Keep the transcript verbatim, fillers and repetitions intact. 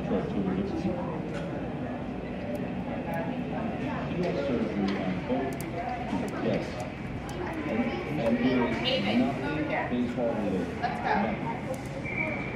short tuberculosis. He had surgery on both. Yes. And, and there is nothing baseball related. Let's go.